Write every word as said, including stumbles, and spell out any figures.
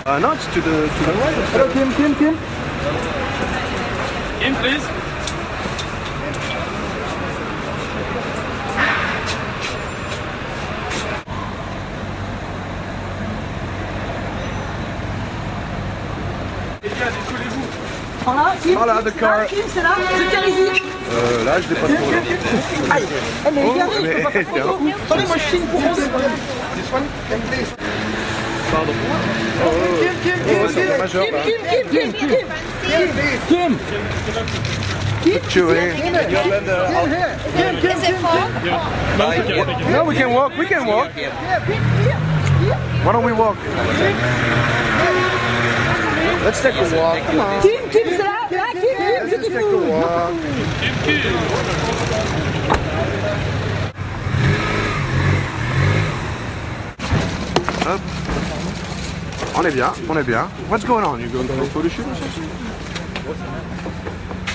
Uh, no, it's to the to the right. Hello, Kim, Kim, Kim. Kim, please. Les gars, décollez-vous. Par là, Kim. Par là, the car. Kim, c'est là. C'est bien ici. Euh, là, je l'ai pas trop. Aïe. Eh, mais Oh, regardez, je peux pas mais- faire photo. Attendez, moi je signe pour vous. Pardon. Kim, Kim, Kim, Oh, c'est Kim, majeur, Kim, là. Kim, Kim, Kim, Kim, Kim. Kim. Chewing. Kim, Kim, Kim, Kim. No, we can walk. We can walk. Why don't we walk? Let's take a walk. Come on. Kim, Kim, c'est là. Là, Kim, Kim, Let's take a walk. Kim, Kim. Hop. On est bien, on est bien. What's going on? You going for a photo shoot or something?